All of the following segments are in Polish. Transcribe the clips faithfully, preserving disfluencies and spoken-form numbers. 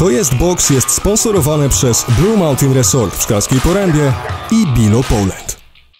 To jest boks jest sponsorowane przez Blue Mountain Resort w Szklarskiej Porębie i Bilo Poland.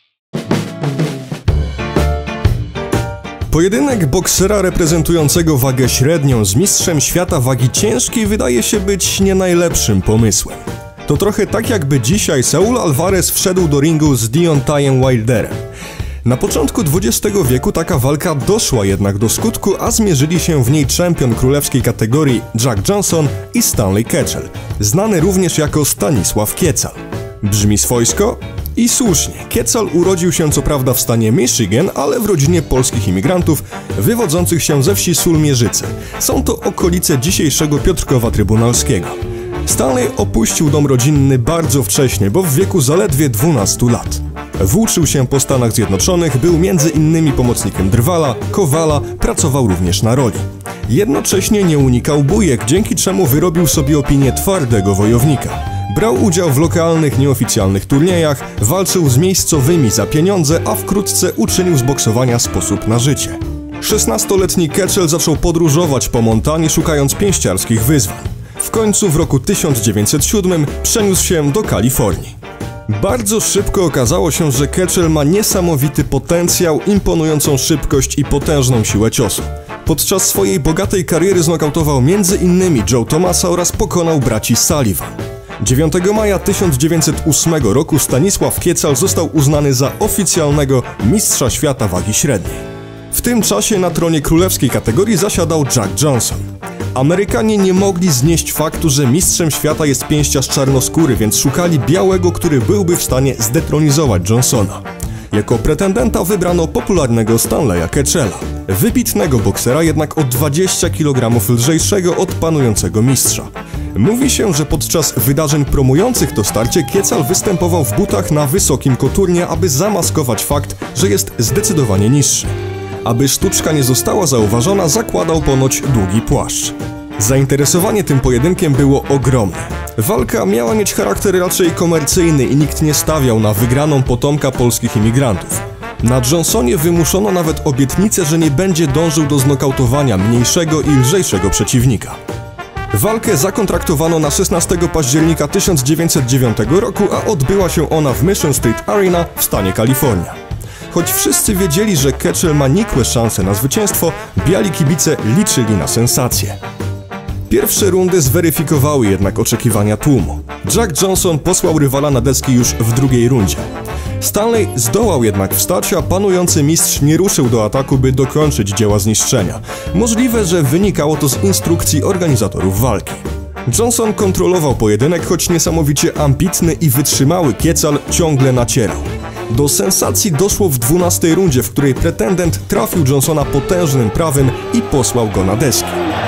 Pojedynek boksera reprezentującego wagę średnią z mistrzem świata wagi ciężkiej wydaje się być nie najlepszym pomysłem. To trochę tak, jakby dzisiaj Saul Alvarez wszedł do ringu z Deontayem Wilderem. Na początku dwudziestego wieku taka walka doszła jednak do skutku, a zmierzyli się w niej czempion królewskiej kategorii Jack Johnson i Stanley Ketchel, znany również jako Stanisław Kiecal. Brzmi swojsko? I słusznie. Kiecal urodził się co prawda w stanie Michigan, ale w rodzinie polskich imigrantów wywodzących się ze wsi Sulmierzyce. Są to okolice dzisiejszego Piotrkowa Trybunalskiego. Stanley opuścił dom rodzinny bardzo wcześnie, bo w wieku zaledwie dwunastu lat. Włóczył się po Stanach Zjednoczonych, był między innymi pomocnikiem drwala, kowala, pracował również na roli. Jednocześnie nie unikał bujek, dzięki czemu wyrobił sobie opinię twardego wojownika. Brał udział w lokalnych, nieoficjalnych turniejach, walczył z miejscowymi za pieniądze, a wkrótce uczynił z boksowania sposób na życie. szesnastoletni Ketchel zaczął podróżować po Montanie, szukając pięściarskich wyzwań. W końcu w roku tysiąc dziewięćset siódmym przeniósł się do Kalifornii. Bardzo szybko okazało się, że Ketchel ma niesamowity potencjał, imponującą szybkość i potężną siłę ciosu. Podczas swojej bogatej kariery znokautował między innymi Joe Thomasa oraz pokonał braci Sullivan. dziewiątego maja tysiąc dziewięćset ósmego roku Stanisław Kiecal został uznany za oficjalnego mistrza świata wagi średniej. W tym czasie na tronie królewskiej kategorii zasiadał Jack Johnson. Amerykanie nie mogli znieść faktu, że mistrzem świata jest pięściarz czarnoskóry, więc szukali białego, który byłby w stanie zdetronizować Johnsona. Jako pretendenta wybrano popularnego Stanleya Ketchela, wybitnego boksera, jednak o dwadzieścia kilogramów lżejszego od panującego mistrza. Mówi się, że podczas wydarzeń promujących to starcie Kiecal występował w butach na wysokim koturnie, aby zamaskować fakt, że jest zdecydowanie niższy. Aby sztuczka nie została zauważona, zakładał ponoć długi płaszcz. Zainteresowanie tym pojedynkiem było ogromne. Walka miała mieć charakter raczej komercyjny i nikt nie stawiał na wygraną potomka polskich imigrantów. Na Johnsonie wymuszono nawet obietnicę, że nie będzie dążył do znokautowania mniejszego i lżejszego przeciwnika. Walkę zakontraktowano na szesnastego października tysiąc dziewięćset dziewiątego roku, a odbyła się ona w Mission Street Arena w stanie Kalifornia. Choć wszyscy wiedzieli, że Ketchel ma nikłe szanse na zwycięstwo, biali kibice liczyli na sensację. Pierwsze rundy zweryfikowały jednak oczekiwania tłumu. Jack Johnson posłał rywala na deski już w drugiej rundzie. Stanley zdołał jednak wstać, a panujący mistrz nie ruszył do ataku, by dokończyć dzieła zniszczenia. Możliwe, że wynikało to z instrukcji organizatorów walki. Johnson kontrolował pojedynek, choć niesamowicie ambitny i wytrzymały Kiecal ciągle nacierał. Do sensacji doszło w dwunastej rundzie, w której pretendent trafił Johnsona potężnym prawym i posłał go na deski.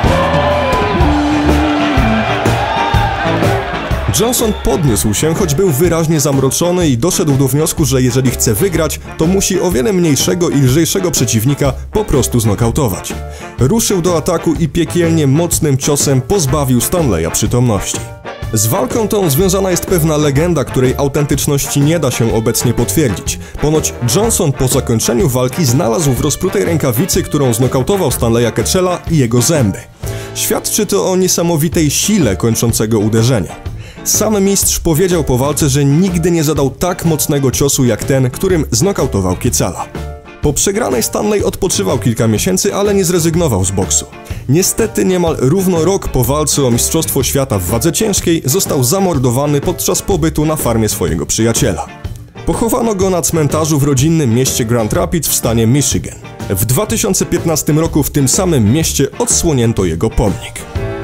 Johnson podniósł się, choć był wyraźnie zamroczony i doszedł do wniosku, że jeżeli chce wygrać, to musi o wiele mniejszego i lżejszego przeciwnika po prostu znokautować. Ruszył do ataku i piekielnie mocnym ciosem pozbawił Stanleya przytomności. Z walką tą związana jest pewna legenda, której autentyczności nie da się obecnie potwierdzić. Ponoć Johnson po zakończeniu walki znalazł w rozprutej rękawicy, którą znokautował Stanleya Ketchela, jego zęby. Świadczy to o niesamowitej sile kończącego uderzenia. Sam mistrz powiedział po walce, że nigdy nie zadał tak mocnego ciosu jak ten, którym znokautował Kiecala. Po przegranej Stanley odpoczywał kilka miesięcy, ale nie zrezygnował z boksu. Niestety niemal równo rok po walce o Mistrzostwo Świata w wadze ciężkiej został zamordowany podczas pobytu na farmie swojego przyjaciela. Pochowano go na cmentarzu w rodzinnym mieście Grand Rapids w stanie Michigan. W dwa tysiące piętnastym roku w tym samym mieście odsłonięto jego pomnik.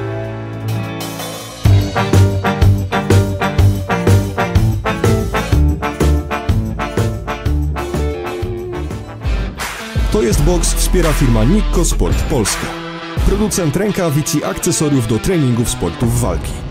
To jest boks wspiera firma Nikko Sport Polska. Producent rękawic i akcesoriów do treningów sportów walki.